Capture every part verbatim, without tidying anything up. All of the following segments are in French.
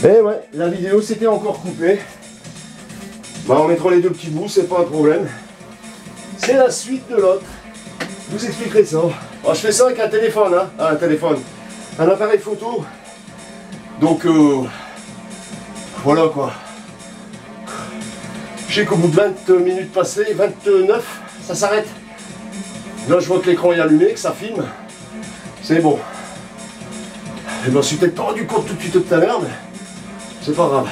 Et ouais, la vidéo s'était encore coupée. Bah, on mettra les deux petits bouts, c'est pas un problème. C'est la suite de l'autre. Je vous expliquerai ça. Alors, je fais ça avec un téléphone, hein. Ah, un téléphone. Un appareil photo. Donc, euh, voilà quoi. Je sais qu'au bout de vingt minutes passées, vingt-neuf, ça s'arrête. Là, je vois que l'écran est allumé, que ça filme. C'est bon. Je m'en suis peut-être pas rendu compte tout de suite tout à l'heure, mais c'est pas grave.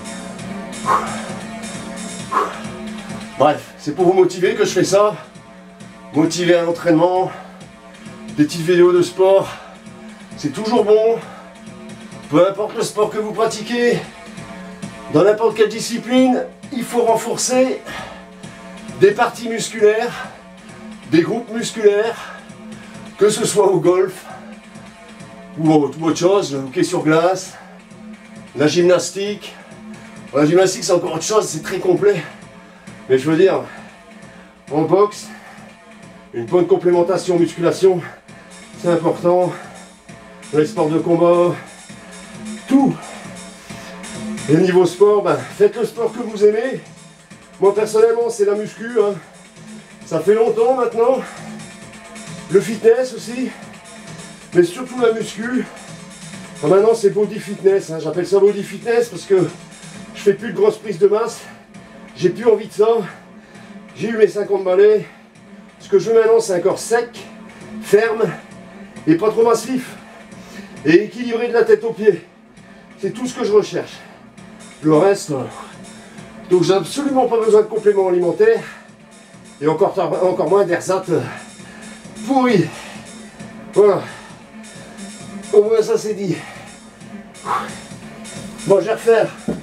Bref, c'est pour vous motiver que je fais ça. Motiver à l'entraînement, des petites vidéos de sport, c'est toujours bon. Peu importe le sport que vous pratiquez, dans n'importe quelle discipline, il faut renforcer des parties musculaires, des groupes musculaires, que ce soit au golf ou autre chose, le hockey sur glace, la gymnastique. La gymnastique, c'est encore autre chose, c'est très complet. Mais je veux dire, en boxe, une bonne complémentation musculation, c'est important. Les sports de combat, tout. Et niveau sport, ben, faites le sport que vous aimez. Moi personnellement, c'est la muscu. Hein. Ça fait longtemps maintenant. Le fitness aussi. Mais surtout la muscu. Enfin, maintenant, c'est body fitness. Hein. J'appelle ça body fitness parce que je fais plus de grosses prises de masse. J'ai plus envie de ça. J'ai eu mes cinquante balais. Ce que je veux maintenant, c'est un corps sec, ferme et pas trop massif. Et équilibré de la tête aux pieds. C'est tout ce que je recherche. Le reste, donc j'ai absolument pas besoin de compléments alimentaires. Et encore, encore moins d'ersatz pourris. Voilà. Au moins ça c'est dit. Bon, je vais refaire.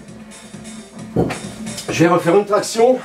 Je vais refaire une traction.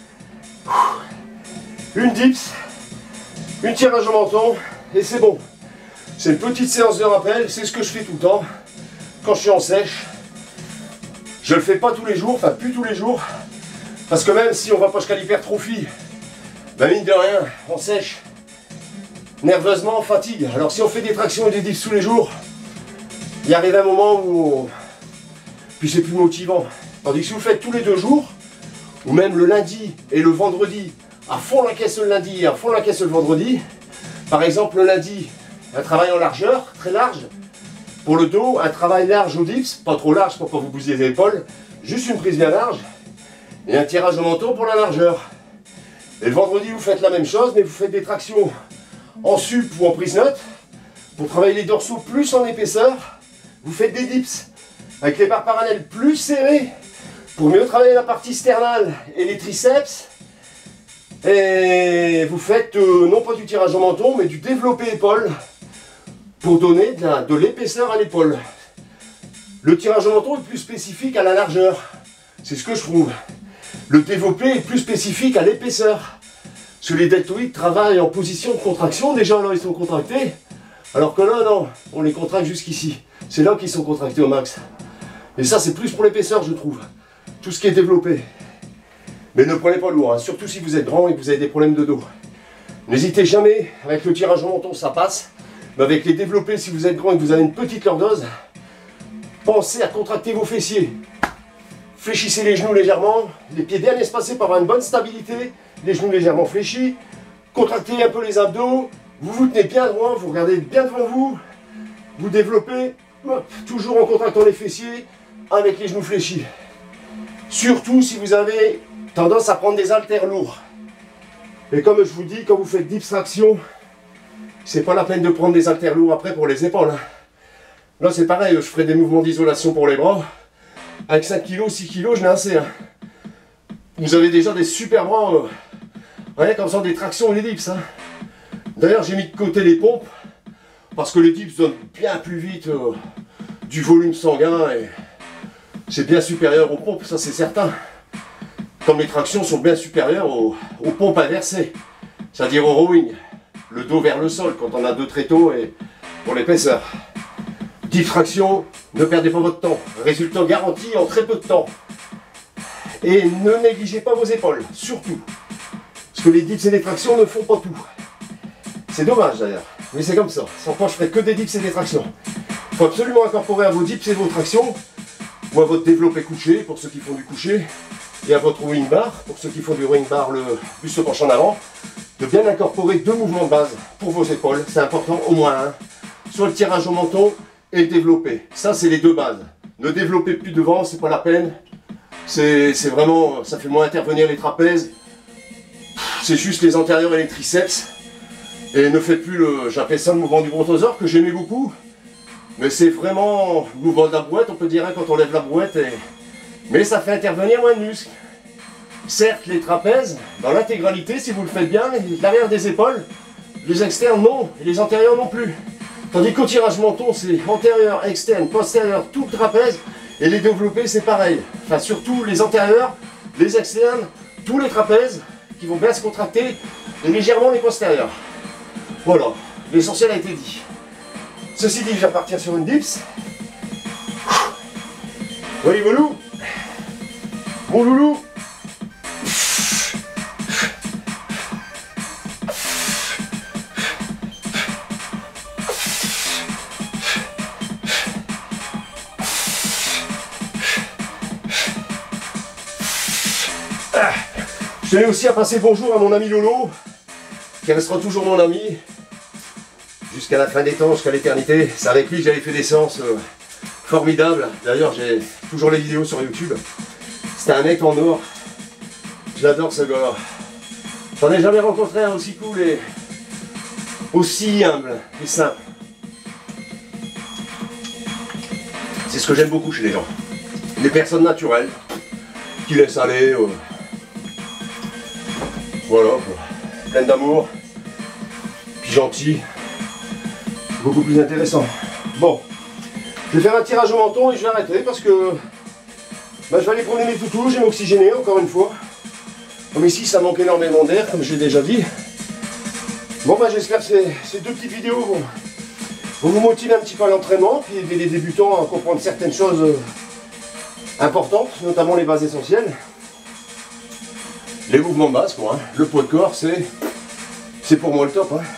Une dips. Une tirage au menton. Et c'est bon. C'est une petite séance de rappel. C'est ce que je fais tout le temps. Quand je suis en sèche. Je le fais pas tous les jours. Enfin, plus tous les jours. Parce que même si on va pas jusqu'à l'hypertrophie, ben mine de rien, on sèche. Nerveusement, on fatigue. Alors si on fait des tractions et des dips tous les jours, il arrive un moment où on... puis c'est plus motivant. Tandis que si vous le faites tous les deux jours, ou même le lundi et le vendredi, à fond la caisse le lundi et à fond la caisse le vendredi, par exemple le lundi, un travail en largeur, très large, pour le dos, un travail large au dips, pas trop large pour pas vous bousiller les épaules, juste une prise bien large, et un tirage au menton pour la largeur. Et le vendredi, vous faites la même chose, mais vous faites des tractions en sup ou en prise neutre, pour travailler les dorsaux plus en épaisseur, vous faites des dips, avec les barres parallèles plus serrées, pour mieux travailler la partie sternale et les triceps, et vous faites euh, non pas du tirage au menton, mais du développé épaule, pour donner de, la, de l'épaisseur à l'épaule. Le tirage au menton est plus spécifique à la largeur, c'est ce que je trouve. Le développé est plus spécifique à l'épaisseur. Parce que les deltoïdes travaillent en position de contraction, déjà là ils sont contractés, alors que là non, on les contracte jusqu'ici. C'est là qu'ils sont contractés au max. Et ça c'est plus pour l'épaisseur je trouve, tout ce qui est développé. Mais ne prenez pas lourd, hein, surtout si vous êtes grand et que vous avez des problèmes de dos. N'hésitez jamais, avec le tirage au menton ça passe, mais avec les développés, si vous êtes grand et que vous avez une petite lordose, pensez à contracter vos fessiers. Fléchissez les genoux légèrement, les pieds bien espacés pour avoir une bonne stabilité, les genoux légèrement fléchis, contractez un peu les abdos, vous vous tenez bien droit, vous regardez bien devant vous, vous développez, hop, toujours en contractant les fessiers, avec les genoux fléchis. Surtout si vous avez tendance à prendre des haltères lourds. Et comme je vous dis, quand vous faites dips traction, c'est pas la peine de prendre des haltères lourds après pour les épaules. Hein. Là c'est pareil, je ferai des mouvements d'isolation pour les bras. Avec cinq kilos, six kilos, je n'ai assez. Hein. Vous avez déjà des super bras. Euh, rien comme ça, des tractions et des dips. Hein. D'ailleurs, j'ai mis de côté les pompes. Parce que les dips donnent bien plus vite euh, du volume sanguin. Et c'est bien supérieur aux pompes, ça c'est certain. Comme les tractions sont bien supérieures aux, aux pompes inversées. C'est-à-dire au rowing. Le dos vers le sol quand on a deux tréteaux et pour l'épaisseur. Dips traction, ne perdez pas votre temps. Résultat garanti en très peu de temps. Et ne négligez pas vos épaules, surtout. Parce que les dips et les tractions ne font pas tout. C'est dommage d'ailleurs, mais c'est comme ça. Sans quoi je ferai que des dips et des tractions. Il faut absolument incorporer à vos dips et vos tractions, ou à votre développé couché pour ceux qui font du couché, et à votre rowing bar pour ceux qui font du rowing bar le buste penché en avant, de bien incorporer deux mouvements de base pour vos épaules. C'est important, au moins un. Soit le tirage au menton et le développé. Ça, c'est les deux bases. Ne développez plus devant, c'est pas la peine. C'est vraiment, ça fait moins intervenir les trapèzes. C'est juste les antérieurs et les triceps. Et ne faites plus le, j'appelle ça le mouvement du brontosaure, que j'aimais beaucoup. Mais c'est vraiment le mouvement de la brouette, on peut dire, hein, quand on lève la brouette. Et... mais ça fait intervenir moins de muscles. Certes, les trapèzes, dans l'intégralité, si vous le faites bien, l'arrière des épaules, les externes non, et les antérieurs non plus. Tandis qu'au tirage menton, c'est antérieur, externe, postérieur, tout le trapèze, et les développés, c'est pareil. Enfin, surtout les antérieurs, les externes, tous les trapèzes, qui vont bien se contracter, et légèrement les postérieurs. Voilà, l'essentiel a été dit. Ceci dit, je vais partir sur une dips. Oui, mon loup. Mon loulou. Ah. Je tenais aussi à passer bonjour à mon ami Lolo, qui restera toujours mon ami jusqu'à la fin des temps, jusqu'à l'éternité. C'est avec lui que j'avais fait des séances euh, formidables. D'ailleurs, j'ai toujours les vidéos sur YouTube. C'était un mec en or. J'adore ce gars. J'en ai jamais rencontré un aussi cool et aussi humble et simple. C'est ce que j'aime beaucoup chez les gens. Des personnes naturelles qui laissent aller. Euh, voilà, plein d'amour, puis gentil. Beaucoup plus intéressant. Bon, je vais faire un tirage au menton et je vais arrêter parce que bah, je vais aller promener mes toutous, je vais m'oxygéner encore une fois. Comme ici ça manque énormément d'air, comme je l'ai déjà dit. Bon bah j'espère que ces, ces deux petites vidéos vont, vont vous motiver un petit peu à l'entraînement, puis aider les débutants à comprendre certaines choses euh, importantes, notamment les bases essentielles. Les mouvements de base quoi, hein. Le poids de corps c'est c'est pour moi le top. Hein.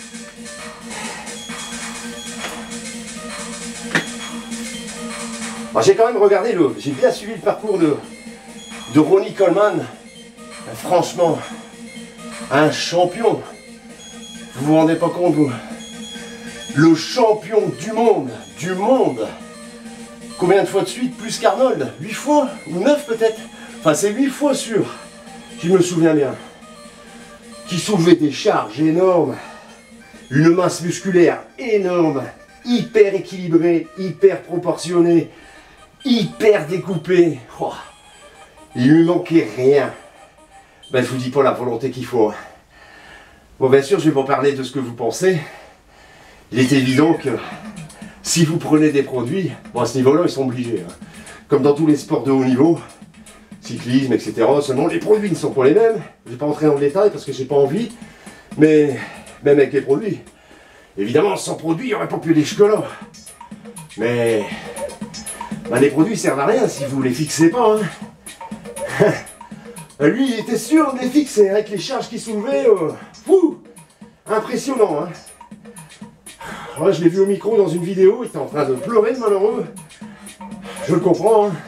J'ai quand même regardé le, j'ai bien suivi le parcours de, de Ronnie Coleman. Franchement, un champion. Vous vous rendez pas compte, vous? Le champion du monde, du monde. Combien de fois de suite? Plus qu'Arnold? huit fois? Ou neuf peut-être? Enfin, c'est huit fois sûr, je me souviens bien. Qui soulevait des charges énormes. Une masse musculaire énorme. Hyper équilibrée, hyper proportionnée. Hyper découpé. Oh, il lui manquait rien. Ben, je vous dis pas la volonté qu'il faut. Bon, bien sûr, je vais vous parler de ce que vous pensez. Il est évident que si vous prenez des produits, bon, à ce niveau-là, ils sont obligés. Hein. Comme dans tous les sports de haut niveau, cyclisme, et cetera. Seulement, les produits ne sont pas les mêmes. Je ne vais pas rentrer dans le détail parce que j'ai pas envie. Mais même avec les produits. Évidemment, sans produits, il n'y aurait pas pu aller jusque-là. Mais ben, les produits servent à rien si vous les fixez pas. Hein. Lui, il était sûr de les fixer avec les charges qu'il soulevait. Euh, fou, impressionnant. Hein. Là, je l'ai vu au micro dans une vidéo, il était en train de pleurer, le malheureux. Je le comprends. Hein.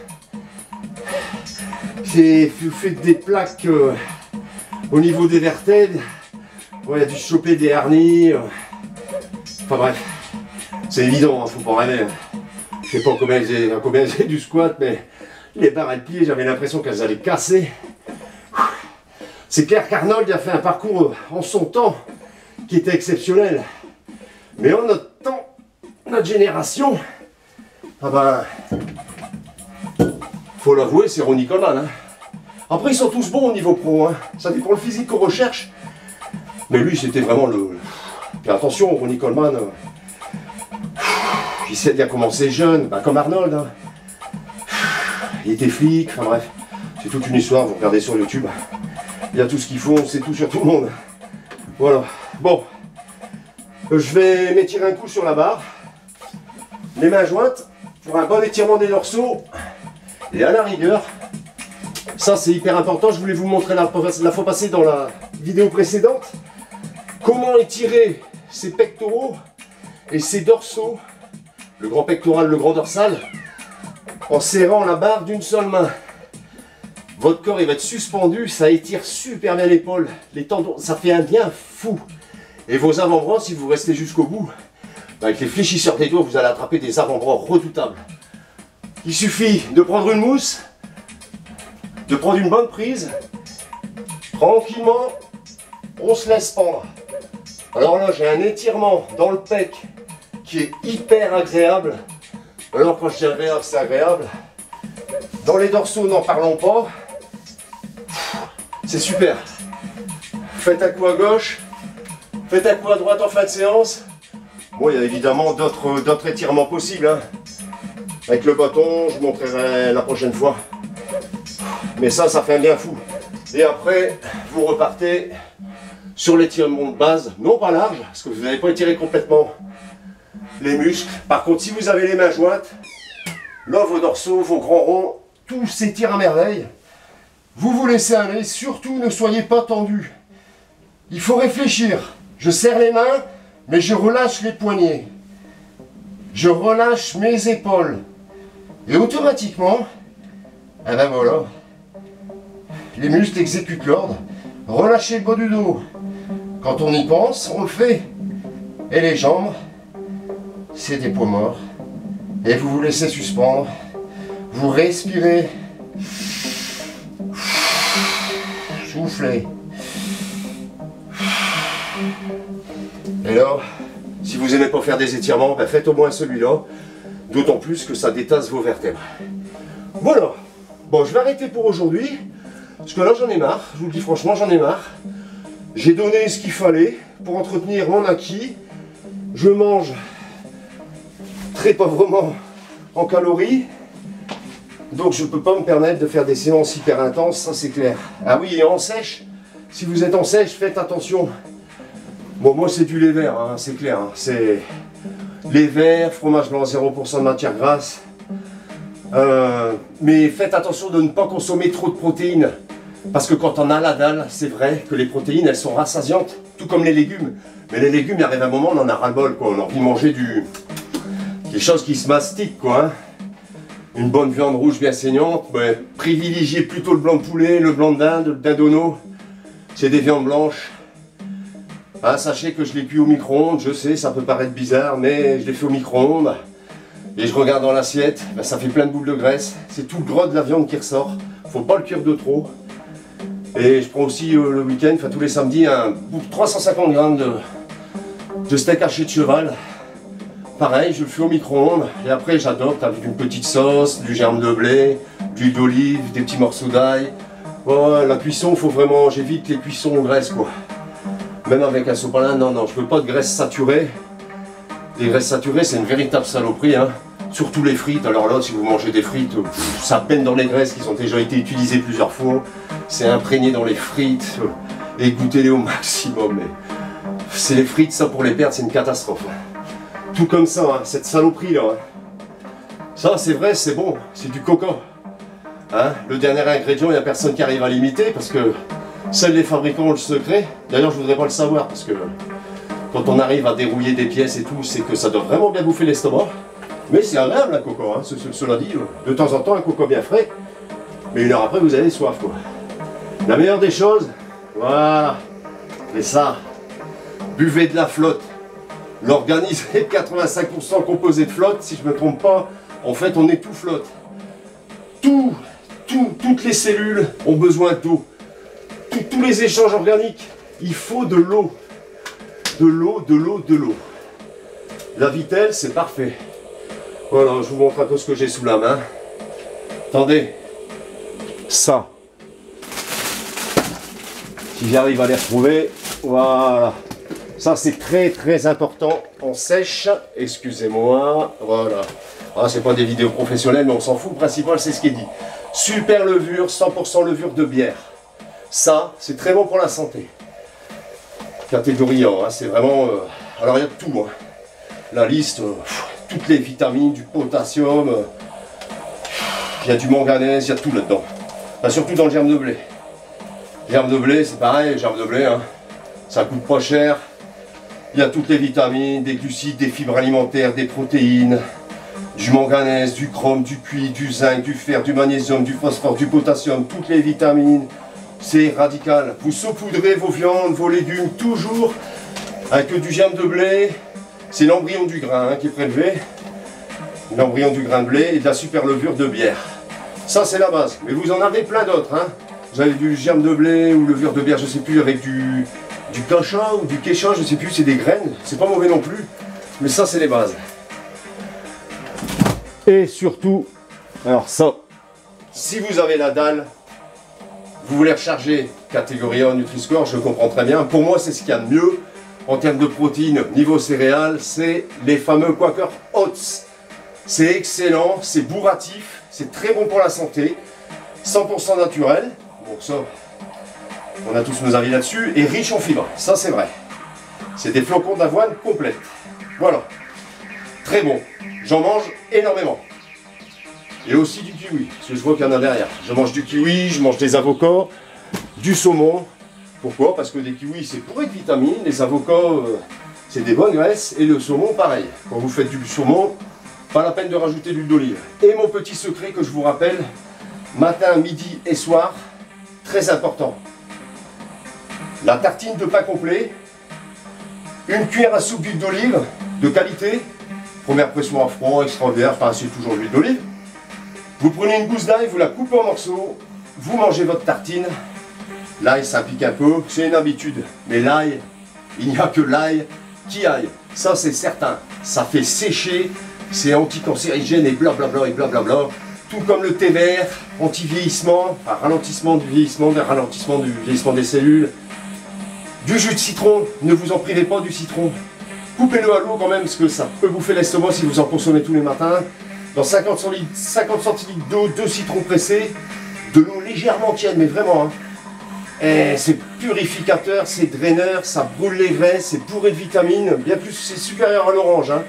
C'est fait des plaques euh, au niveau des vertèbres. Ouais, il a dû choper des hernies. Euh. Enfin bref, c'est évident, hein, faut pas rêver. Hein. Je sais pas combien j'ai combien j'ai du squat, mais les barres à pied, j'avais l'impression qu'elles allaient casser. C'est clair qu'Arnold a fait un parcours en son temps qui était exceptionnel. Mais en notre temps, notre génération, ah ben, faut l'avouer, c'est Ronnie Coleman. Hein. Après, ils sont tous bons au niveau pro. Hein. Ça dépend le physique qu'on recherche. Mais lui, c'était vraiment le... Et attention, Ronnie Coleman, euh... il sait bien commencer jeune, ben, comme Arnold. Hein. Il était flic, enfin bref. C'est toute une histoire, vous regardez sur YouTube. Il y a tout ce qu'ils font, c'est tout sur tout le monde. Voilà. Bon. Je vais m'étirer un coup sur la barre. Les mains jointes pour un bon étirement des dorsaux. Et à la rigueur, ça c'est hyper important. Je voulais vous montrer la, la fois passée dans la vidéo précédente. Comment étirer ses pectoraux et ses dorsaux. Le grand pectoral, le grand dorsal. en serrant la barre d'une seule main. Votre corps il va être suspendu, ça étire super bien l'épaule, les tendons, ça fait un bien fou. Et vos avant-bras, si vous restez jusqu'au bout, avec les fléchisseurs des doigts, vous allez attraper des avant-bras redoutables. Il suffit de prendre une mousse, de prendre une bonne prise, tranquillement, on se laisse pendre. Alors là, j'ai un étirement dans le pec qui est hyper agréable. Alors quand je dis agréable, c'est agréable. Dans les dorsaux, n'en parlons pas. C'est super. Faites un coup à gauche, faites un coup à droite en fin de séance. Bon, il y a évidemment d'autres d'autres étirements possibles. Hein. Avec le bâton, je vous montrerai la prochaine fois. Mais ça, ça fait un bien fou. Et après, vous repartez sur l'étirement de base, non pas large, parce que vous n'avez pas étiré complètement les muscles. Par contre, si vous avez les mains jointes, là, vos dorsaux, vos grands ronds, tout s'étire à merveille. Vous vous laissez aller, surtout ne soyez pas tendu. Il faut réfléchir. Je serre les mains, mais je relâche les poignets. Je relâche mes épaules. Et automatiquement, eh ben voilà, les muscles exécutent l'ordre. Relâchez le bas du dos. Quand on y pense, on le fait. Et les jambes, c'est des poids morts. Et vous vous laissez suspendre. Vous respirez. Soufflez. Et là, si vous n'aimez pas faire des étirements, ben faites au moins celui-là. D'autant plus que ça détasse vos vertèbres. Voilà. Bon, je vais arrêter pour aujourd'hui. Parce que là, j'en ai marre. Je vous le dis franchement, j'en ai marre. J'ai donné ce qu'il fallait pour entretenir mon acquis. Je mange très pauvrement en calories. Donc je ne peux pas me permettre de faire des séances hyper intenses, ça c'est clair. Ah oui, et en sèche, si vous êtes en sèche, faites attention. Bon, moi c'est du lait vert, hein, c'est clair. Hein. C'est lait vert, fromage blanc, zéro pour cent de matière grasse. Euh, mais faites attention de ne pas consommer trop de protéines. Parce que quand on a la dalle, c'est vrai que les protéines, elles sont rassasiantes, tout comme les légumes. Mais les légumes, il arrive un moment, on en a ras-le-bol, quoi. On a envie de manger du... des choses qui se mastiquent, quoi. Hein. Une bonne viande rouge bien saignante, mais privilégiez plutôt le blanc de poulet, le blanc de dinde, le dindonneau. C'est des viandes blanches. Ah, sachez que je l'ai cuit au micro-ondes, je sais, ça peut paraître bizarre, mais je l'ai fait au micro-ondes. Et je regarde dans l'assiette, ben ça fait plein de boules de graisse. C'est tout le gras de la viande qui ressort. Faut pas le cuire de trop. Et je prends aussi euh, le week-end, enfin tous les samedis, un trois cent cinquante grammes de, de steak haché de cheval. Pareil, je le fais au micro-ondes. Et après, j'adopte avec une petite sauce, du germe de blé, de l'huile d'olive, des petits morceaux d'ail. Ouais, la cuisson, il faut vraiment, j'évite les cuissons en graisse, quoi. Même avec un sopalin, non, non, je veux pas de graisse saturée. Les graisses saturées, c'est une véritable saloperie, hein. Surtout les frites. Alors là, si vous mangez des frites, pff, ça peine dans les graisses qui ont déjà été utilisées plusieurs fois. C'est imprégné dans les frites. Et goûtez-les au maximum. Mais c'est les frites, ça pour les perdre, c'est une catastrophe. Tout comme ça, hein, cette saloperie là. Hein. Ça, c'est vrai, c'est bon, c'est du coca. Hein, le dernier ingrédient, il n'y a personne qui arrive à l'imiter parce que seuls les fabricants ont le secret. D'ailleurs, je voudrais pas le savoir parce que quand on arrive à dérouiller des pièces et tout, c'est que ça doit vraiment bien bouffer l'estomac. Mais c'est agréable un coca, hein, ce, ce, cela dit. De temps en temps, un coca bien frais. Mais une heure après, vous avez soif, quoi. La meilleure des choses, voilà. Et ça, buvez de la flotte. L'organisme est quatre-vingt-cinq pour cent composé de flotte, si je ne me trompe pas. En fait, on est tout flotte. Tout, tout, toutes les cellules ont besoin d'eau. Tous, tous les échanges organiques, il faut de l'eau. De l'eau, de l'eau, de l'eau. La vitelle, c'est parfait. Voilà, je vous montre un peu ce que j'ai sous la main. Attendez. Ça. Si j'arrive à les retrouver, voilà. Ça, c'est très très important en sèche. Excusez-moi. Voilà. Ah, c'est pas des vidéos professionnelles, mais on s'en fout. Le principal, c'est ce qui est dit. Super levure, cent pour cent levure de bière. Ça, c'est très bon pour la santé. Catégorie un, hein, c'est vraiment... Euh... Alors, il y a de tout. Hein. La liste, euh, toutes les vitamines, du potassium. Euh... Il y a du manganèse, il y a tout là-dedans. Enfin, surtout dans le germe de blé. Germe de blé, c'est pareil, germe de blé. Hein. Ça coûte pas cher. Il y a toutes les vitamines, des glucides, des fibres alimentaires, des protéines. du manganèse, du chrome, du cuivre, du zinc, du fer, du magnésium, du phosphore, du potassium, toutes les vitamines. C'est radical. Vous saupoudrez vos viandes, vos légumes, toujours avec du germe de blé. C'est l'embryon du grain hein, qui est prélevé. L'embryon du grain de blé et de la super levure de bière. Ça, c'est la base. Mais vous en avez plein d'autres. Hein. Vous avez du germe de blé ou levure de bière, je ne sais plus, avec du, du cacha ou du quecha, je ne sais plus, c'est des graines. C'est pas mauvais non plus. Mais ça, c'est les bases. Et surtout, alors ça, si vous avez la dalle, vous voulez recharger catégorie A Nutri-Score, je comprends très bien. Pour moi, c'est ce qu'il y a de mieux en termes de protéines niveau céréales, c'est les fameux Quaker Oats. C'est excellent, c'est bourratif, c'est très bon pour la santé, cent pour cent naturel. Bon, ça, on a tous nos avis là-dessus, et riche en fibres, ça c'est vrai. C'est des flocons d'avoine complètes. Voilà, très bon. J'en mange énormément. Et aussi du kiwi, parce que je vois qu'il y en a derrière. Je mange du kiwi, je mange des avocats, du saumon. Pourquoi? Parce que des kiwis c'est bourré de vitamines, les avocats euh, c'est des bonnes graisses, et le saumon pareil. Quand vous faites du saumon, pas la peine de rajouter de l'huile d'olive. Et mon petit secret que je vous rappelle, matin, midi et soir, très important. La tartine de pain complet, une cuillère à soupe d'huile d'olive de qualité, première pression à froid, extraordinaire, enfin c'est toujours l'huile d'olive. Vous prenez une gousse d'ail, vous la coupez en morceaux, vous mangez votre tartine. L'ail ça pique un peu, c'est une habitude, mais l'ail, il n'y a que l'ail qui aille. Ça c'est certain, ça fait sécher, c'est anticancérigène et blablabla et blablabla. Tout comme le thé vert, anti-vieillissement, enfin, ralentissement du vieillissement, ralentissement du vieillissement des cellules. Du jus de citron, ne vous en privez pas du citron. Coupez-le à l'eau quand même, parce que ça peut bouffer l'estomac si vous en consommez tous les matins. Dans cinquante centilitres d'eau, deux citrons pressés, de l'eau légèrement tiède, mais vraiment. Hein. C'est purificateur, c'est draineur, ça brûle les graisses, c'est bourré de vitamines, bien plus, c'est supérieur à l'orange. Hein.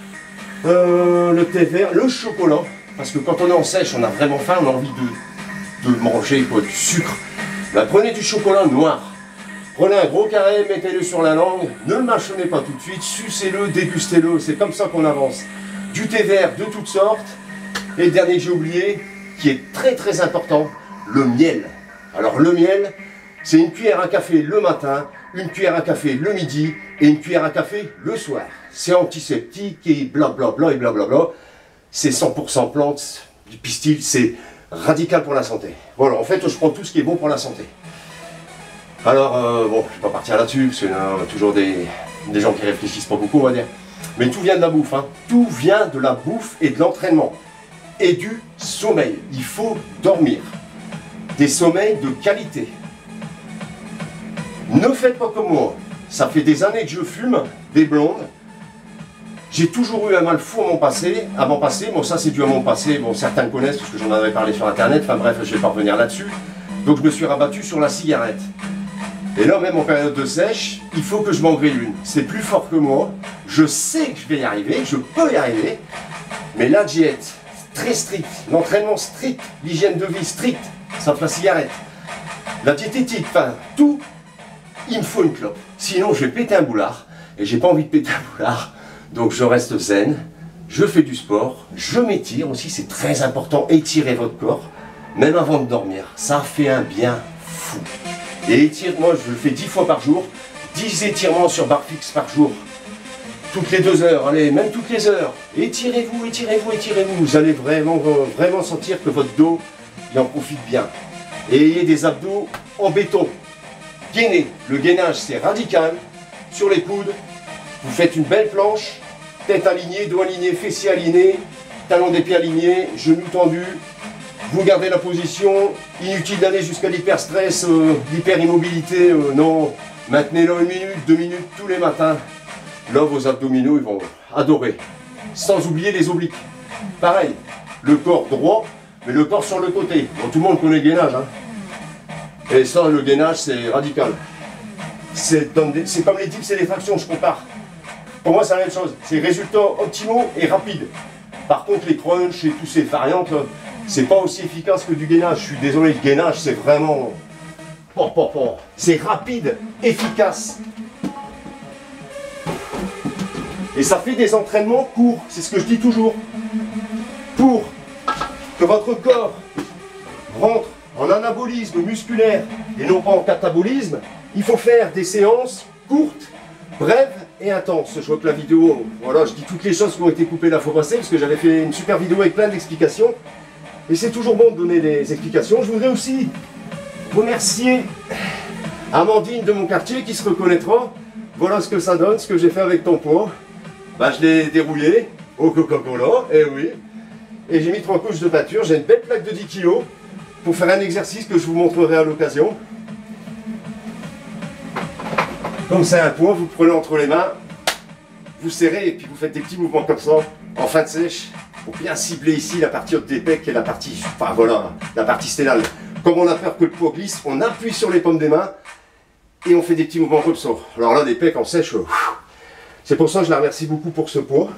Euh, le thé vert, le chocolat, parce que quand on est en sèche, on a vraiment faim, on a envie de, de manger quoi, du sucre. Ben, prenez du chocolat noir. Prenez un gros carré, mettez-le sur la langue, ne le mâchonnez pas tout de suite, sucez-le, dégustez-le, c'est comme ça qu'on avance. Du thé vert de toutes sortes, et le dernier que j'ai oublié, qui est très très important, le miel. Alors le miel, c'est une cuillère à café le matin, une cuillère à café le midi, et une cuillère à café le soir. C'est antiseptique et blablabla et blablabla, c'est cent pour cent plantes, du pistil, c'est radical pour la santé. Voilà, en fait je prends tout ce qui est bon pour la santé. Alors, euh, bon, je ne vais pas partir là-dessus, parce qu'il y a toujours des, des gens qui réfléchissent pas beaucoup, on va dire. Mais tout vient de la bouffe, hein. Tout vient de la bouffe et de l'entraînement. Et du sommeil. Il faut dormir. Des sommeils de qualité. Ne faites pas comme moi. Ça fait des années que je fume, des blondes. J'ai toujours eu un mal fou à mon passé, à mon passé. Bon, ça c'est dû à mon passé. Bon, certains le connaissent, parce que j'en avais parlé sur Internet. Enfin bref, je ne vais pas revenir là-dessus. Donc je me suis rabattu sur la cigarette. Et là, même en période de sèche, il faut que je m'en grille une. C'est plus fort que moi. Je sais que je vais y arriver, je peux y arriver. Mais la diète, très stricte, l'entraînement strict, l'hygiène de vie stricte, ça fait la cigarette. La diététique, enfin, tout, il me faut une clope. Sinon, je vais péter un boulard. Et j'ai pas envie de péter un boulard. Donc je reste zen, je fais du sport, je m'étire aussi, c'est très important. Étirez votre corps, même avant de dormir. Ça fait un bien fou. Et étire, moi je le fais dix fois par jour, dix étirements sur barre fixe par jour. Toutes les deux heures, allez, même toutes les heures. Étirez-vous, étirez-vous, étirez-vous. Vous allez vraiment, vraiment sentir que votre dos, il en profite bien. Et ayez des abdos en béton. Gainez. Le gainage, c'est radical. Sur les coudes, vous faites une belle planche. Tête alignée, dos aligné, fessiers alignés, talons des pieds alignés, genoux tendus. Vous gardez la position, inutile d'aller jusqu'à l'hyperstress, euh, l'hyperimmobilité, euh, non. Maintenez-le une minute, deux minutes tous les matins. Là, vos abdominaux, ils vont adorer. Sans oublier les obliques. Pareil, le corps droit, mais le corps sur le côté. Bon, tout le monde connaît le gainage. Hein. Et ça, le gainage, c'est radical. C'est comme les dips et les fractions, je compare. Pour moi, c'est la même chose. C'est résultats optimaux et rapides. Par contre, les crunchs et toutes ces variantes, c'est pas aussi efficace que du gainage. Je suis désolé, le gainage, c'est vraiment... C'est rapide, efficace. Et ça fait des entraînements courts. C'est ce que je dis toujours. que votre corps rentre en anabolisme musculaire et non pas en catabolisme, il faut faire des séances courtes, brèves et intenses. Je vois que la vidéo, voilà, je dis toutes les choses qui ont été coupées la fois passée, parce que j'avais fait une super vidéo avec plein d'explications. Et c'est toujours bon de donner des explications. Je voudrais aussi remercier Amandine de mon quartier qui se reconnaîtra. Voilà ce que ça donne, ce que j'ai fait avec ton poids. Bah, je l'ai dérouillé au Coca-Cola, et oui. Et j'ai mis trois couches de pâture. J'ai une belle plaque de dix kilos pour faire un exercice que je vous montrerai à l'occasion. Comme c'est un poids, vous le prenez entre les mains, vous serrez et puis vous faites des petits mouvements comme ça, en fin de sèche, pour bien cibler ici la partie haute des pecs et la partie, enfin voilà, la partie sténale. Comme on a peur que le poids glisse, on appuie sur les paumes des mains et on fait des petits mouvements comme ça. Alors là, des pecs en sèche, euh, c'est pour ça que je la remercie beaucoup pour ce poids.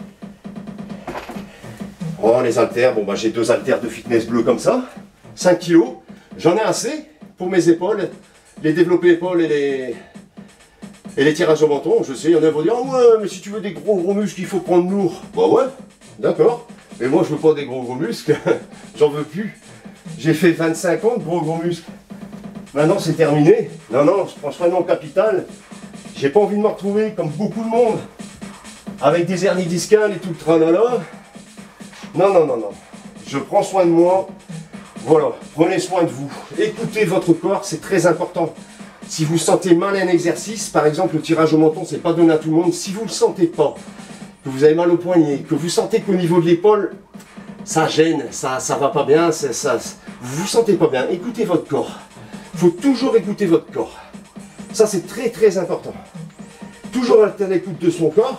Oh, les haltères, bon bah j'ai deux haltères de fitness bleu comme ça, cinq kilos, j'en ai assez pour mes épaules, les développés épaules et les... Et les tirages au menton, je sais, il y en a qui vont dire « Oh ouais, mais si tu veux des gros gros muscles, il faut prendre lourd. » Bah ouais, d'accord. Mais moi, je veux pas des gros gros muscles. J'en veux plus. J'ai fait vingt-cinq ans de gros gros muscles. Maintenant, c'est terminé. Non, non, je prends soin de mon capital. J'ai pas envie de me retrouver comme beaucoup de monde, avec des hernies discales et tout le tralala. Non, non, non, non. Je prends soin de moi. Voilà, prenez soin de vous. Écoutez votre corps, c'est très important. Si vous sentez mal à un exercice, par exemple le tirage au menton, c'est pas donné à tout le monde. Si vous ne le sentez pas, que vous avez mal au poignet, que vous sentez qu'au niveau de l'épaule, ça gêne, ça ça va pas bien, ça, ça, vous vous sentez pas bien, écoutez votre corps. Il faut toujours écouter votre corps. Ça c'est très très important. Toujours être à l'écoute de son corps.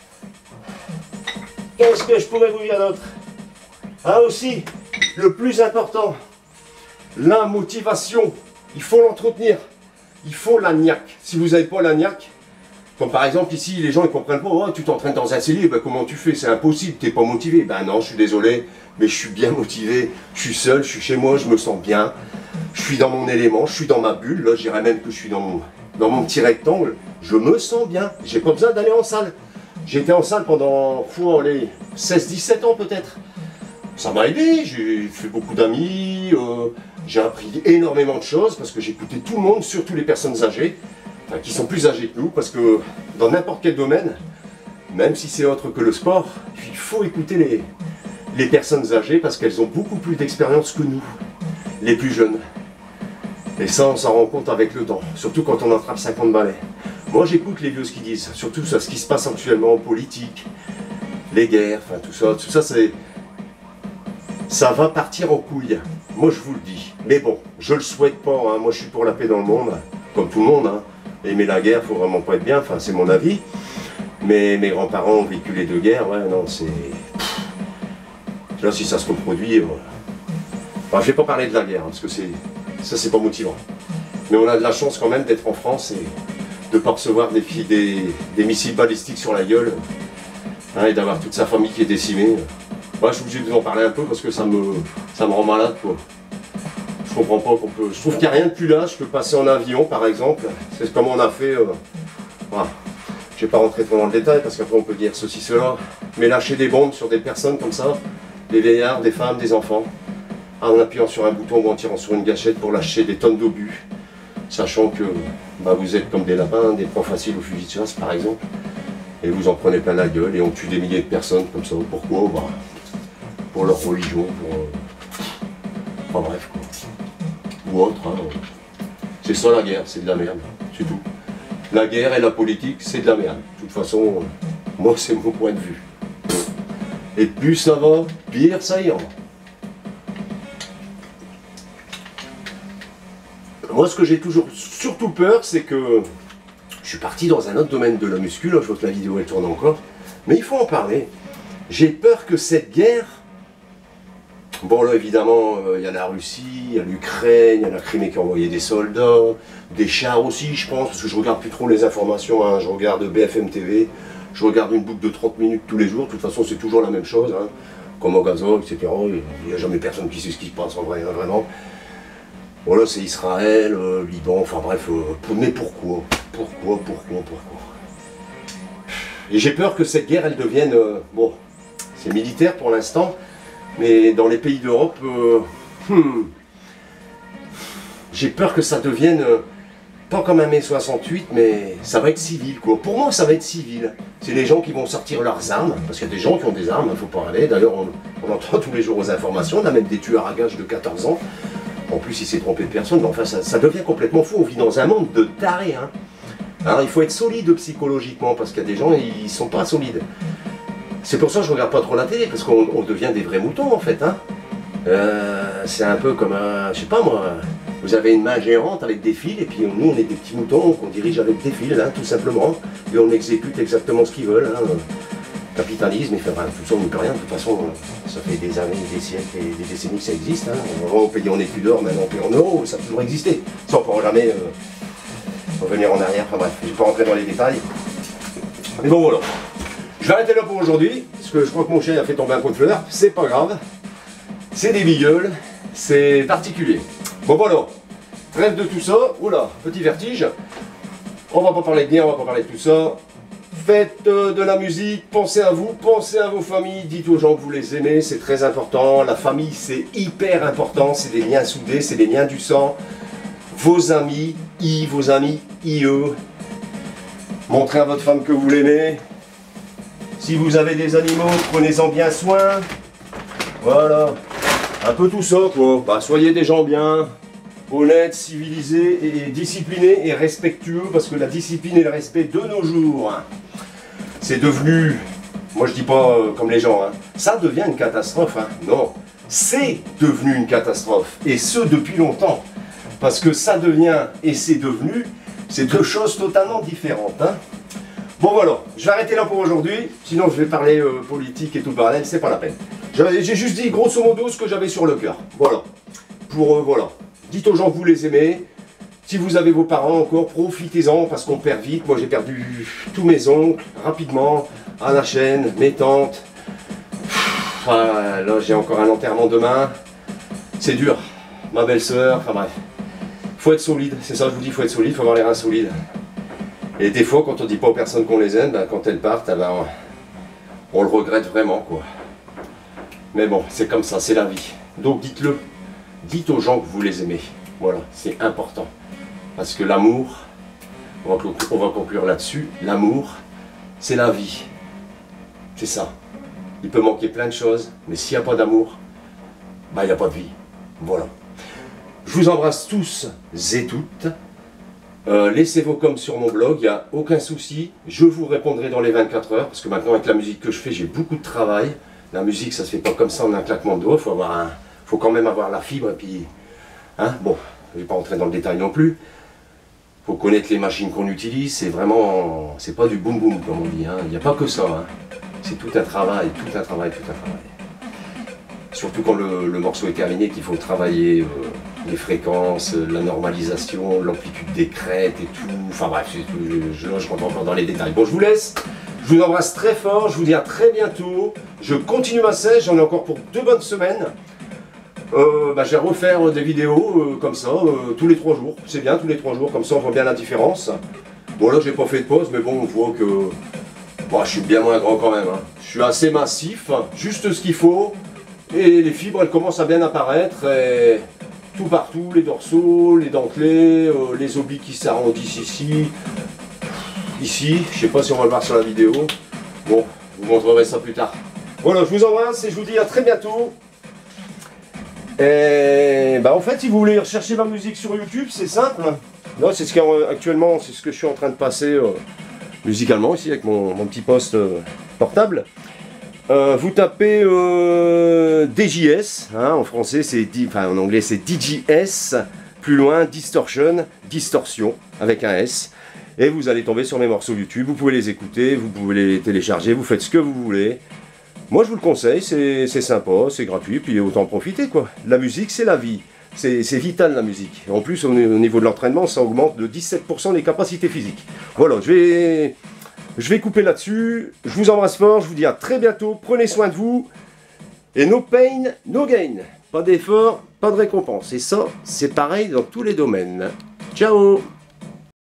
Qu'est-ce que je pourrais vous dire d'autre? Ah aussi, le plus important, la motivation. Il faut l'entretenir. Il faut la niaque. Si vous n'avez pas la niaque, comme par exemple ici, les gens ne comprennent pas, oh, tu t'entraînes dans un cellier, ben, comment tu fais? C'est impossible, tu n'es pas motivé. Ben non, je suis désolé, mais je suis bien motivé. Je suis seul, je suis chez moi, je me sens bien. Je suis dans mon élément, je suis dans ma bulle. Là, je dirais même que je suis dans mon, dans mon petit rectangle. Je me sens bien. J'ai pas besoin d'aller en salle. J'étais en salle pendant seize dix-sept ans peut-être. Ça m'a aidé, j'ai fait beaucoup d'amis. Euh, J'ai appris énormément de choses parce que j'écoutais tout le monde, surtout les personnes âgées, enfin, qui sont plus âgées que nous, parce que dans n'importe quel domaine, même si c'est autre que le sport, il faut écouter les, les personnes âgées parce qu'elles ont beaucoup plus d'expérience que nous, les plus jeunes. Et ça, on s'en rend compte avec le temps, surtout quand on attrape cinquante balais. Moi, j'écoute les vieux ce qu'ils disent, surtout ça, ce qui se passe actuellement en politique, les guerres, enfin tout ça, tout ça, c'est... Ça va partir en couille, moi je vous le dis. Mais bon, je le souhaite pas, hein. Moi je suis pour la paix dans le monde, comme tout le monde. Hein. Aimer la guerre, faut vraiment pas être bien, enfin c'est mon avis. Mais mes grands-parents ont vécu les deux guerres, ouais, non, c'est... Là, si ça se reproduit... Euh... Enfin, je vais pas parler de la guerre, hein, parce que c'est ça c'est pas motivant. Mais on a de la chance quand même d'être en France et de pas recevoir des, des, des missiles balistiques sur la gueule, hein, et d'avoir toute sa famille qui est décimée. Moi, je suis obligé de vous en parler un peu parce que ça me, ça me rend malade, quoi. Je comprends pas qu'on peut... Je trouve qu'il n'y a rien de plus lâche que passer en avion, par exemple. C'est comme on a fait... Euh... Voilà. Je ne vais pas rentrer trop dans le détail parce qu'après on peut dire ceci, cela. Mais lâcher des bombes sur des personnes comme ça, des vieillards, des femmes, des enfants, en appuyant sur un bouton ou en tirant sur une gâchette pour lâcher des tonnes d'obus, sachant que bah, vous êtes comme des lapins, des proies faciles au fusil de chasse, par exemple, et vous en prenez plein la gueule et on tue des milliers de personnes comme ça. Pourquoi? Bah, pour leur religion, pour... Euh... Enfin bref, quoi. Ou autre, hein. C'est ça la guerre, c'est de la merde, c'est tout. La guerre et la politique, c'est de la merde. De toute façon, euh, moi c'est mon point de vue. Et plus ça va, pire ça ira. Moi ce que j'ai toujours surtout peur, c'est que je suis parti dans un autre domaine de la muscu, là je vois que la vidéo elle tourne encore, mais il faut en parler. J'ai peur que cette guerre, bon là évidemment il euh, y a la Russie, il y a l'Ukraine, il y a la Crimée qui a envoyé des soldats, des chars aussi je pense, parce que je regarde plus trop les informations, hein. Je regarde B F M T V, je regarde une boucle de trente minutes tous les jours, de toute façon c'est toujours la même chose, hein. Comme au Gaza, et cetera. Il n'y a jamais personne qui sait ce qui se passe en vrai, hein, vraiment. Voilà, c'est Israël, euh, Liban, enfin bref, euh, mais pourquoi Pourquoi Pourquoi Pourquoi Et j'ai peur que cette guerre, elle devienne, euh, bon, c'est militaire pour l'instant, Mais dans les pays d'Europe, euh, hmm, j'ai peur que ça devienne, euh, pas comme un mai soixante-huit, mais ça va être civil, quoi. Pour moi, ça va être civil. C'est les gens qui vont sortir leurs armes, parce qu'il y a des gens qui ont des armes, il ne faut pas rêver. D'ailleurs, on, on entend tous les jours aux informations, on a même des tueurs à gages de quatorze ans. En plus, il s'est trompé de personne, mais enfin, ça, ça devient complètement fou. On vit dans un monde de tarés, hein. Alors, il faut être solide psychologiquement, parce qu'il y a des gens, ils ne sont pas solides. C'est pour ça que je ne regarde pas trop la télé, parce qu'on on devient des vrais moutons, en fait, hein. Euh, c'est un peu comme un, je sais pas moi, vous avez une main géante avec des fils, et puis nous, on est des petits moutons qu'on dirige avec des fils, hein, tout simplement, et on exécute exactement ce qu'ils veulent, hein. Capitalisme, et fait, ben, tout ça, on ne peut rien, de toute façon, ça fait des années, des siècles et des décennies que ça existe, hein. On va payer en écus d'or, maintenant on paye en euros, ça a toujours existé, ça on ne pourra jamais euh, revenir en arrière, enfin bref, je ne vais pas rentrer dans les détails. Mais bon voilà, je vais arrêter là pour aujourd'hui, parce que je crois que mon chien a fait tomber un pot de fleurs, c'est pas grave, c'est des billeuls, c'est particulier. Bon voilà, trêve de tout ça, oula, petit vertige, on va pas parler de bien, on va pas parler de tout ça. Faites de la musique, pensez à vous, pensez à vos familles, dites aux gens que vous les aimez, c'est très important. La famille, c'est hyper important, c'est des liens soudés, c'est des liens du sang. Vos amis, I, vos amis, I E. Montrez à votre femme que vous l'aimez. Si vous avez des animaux, prenez-en bien soin. Voilà, un peu tout ça, quoi. Bah, soyez des gens bien, honnêtes, civilisés et disciplinés et respectueux, parce que la discipline et le respect de nos jours, hein, c'est devenu, moi je dis pas euh, comme les gens, hein, ça devient une catastrophe, hein. Non, c'est devenu une catastrophe, et ce depuis longtemps, parce que ça devient et c'est devenu, c'est deux choses totalement différentes, hein. Bon voilà, je vais arrêter là pour aujourd'hui, sinon je vais parler euh, politique et tout le bordel, c'est pas la peine. J'ai juste dit grosso modo ce que j'avais sur le cœur, voilà, pour, euh, voilà, dites aux gens que vous les aimez. Si vous avez vos parents encore, profitez-en parce qu'on perd vite. Moi j'ai perdu tous mes oncles rapidement, à la chaîne, mes tantes. Enfin, là j'ai encore un enterrement demain. C'est dur. Ma belle-sœur, enfin bref. Faut être solide, c'est ça que je vous dis, faut être solide, faut avoir les reins solides. Et des fois quand on dit pas aux personnes qu'on les aime, ben, quand elles partent, ben, on, on le regrette vraiment, quoi. Mais bon, c'est comme ça, c'est la vie. Donc dites-le. Dites aux gens que vous les aimez. Voilà, c'est important. Parce que l'amour, on va conclure, on va conclure là-dessus, l'amour, c'est la vie. C'est ça. Il peut manquer plein de choses, mais s'il n'y a pas d'amour, bah, il n'y a pas de vie. Voilà. Je vous embrasse tous et toutes. Euh, laissez vos coms sur mon blog, il n'y a aucun souci. Je vous répondrai dans les vingt-quatre heures, parce que maintenant avec la musique que je fais, j'ai beaucoup de travail. La musique, ça ne se fait pas comme ça en un claquement de doigts, il faut avoir un... faut quand même avoir la fibre, et puis, hein, bon, je ne vais pas rentrer dans le détail non plus. Il faut connaître les machines qu'on utilise, c'est vraiment, c'est pas du boum boum comme on dit, hein. Il n'y a pas que ça, hein. C'est tout un travail, tout un travail, tout un travail. Surtout quand le, le morceau est terminé, qu'il faut travailler euh, les fréquences, la normalisation, l'amplitude des crêtes et tout, enfin bref, je, je, je rentre encore dans les détails. Bon, je vous laisse, je vous embrasse très fort, je vous dis à très bientôt, je continue ma sèche, j'en ai encore pour deux bonnes semaines. Euh, bah, je vais refaire des vidéos euh, comme ça, euh, tous les trois jours. C'est bien, tous les trois jours, comme ça on voit bien la différence. Bon là j'ai pas fait de pause, mais bon on voit que bon, je suis bien moins grand quand même, hein. Je suis assez massif, juste ce qu'il faut. Et les fibres elles commencent à bien apparaître. Et tout partout, les dorsaux, les dentelés, euh, les obliques qui s'arrondissent ici. Ici, je sais pas si on va le voir sur la vidéo. Bon, je vous montrerai ça plus tard. Voilà, je vous embrasse et je vous dis à très bientôt. Et bah en fait, si vous voulez rechercher ma musique sur YouTube, c'est simple. Là, c'est ce qui est actuellement, c'est ce que je suis en train de passer euh, musicalement ici avec mon, mon petit poste euh, portable. Euh, vous tapez euh, D J S, hein, en français c'est, enfin en anglais c'est D J S, plus loin Distortion, distorsion avec un S. Et vous allez tomber sur mes morceaux YouTube. Vous pouvez les écouter, vous pouvez les télécharger, vous faites ce que vous voulez. Moi je vous le conseille, c'est sympa, c'est gratuit, puis autant en profiter quoi. La musique c'est la vie, c'est vital la musique. En plus au, au niveau de l'entraînement, ça augmente de dix-sept pour cent les capacités physiques. Voilà, je vais, je vais couper là-dessus. Je vous embrasse fort, je vous dis à très bientôt, prenez soin de vous. Et no pain, no gain. Pas d'effort, pas de récompense. Et ça, c'est pareil dans tous les domaines. Ciao!